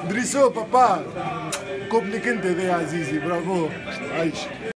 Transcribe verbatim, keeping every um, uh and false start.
دريسو بابا كوب لك انت ذي يا عزيزي برافو عايش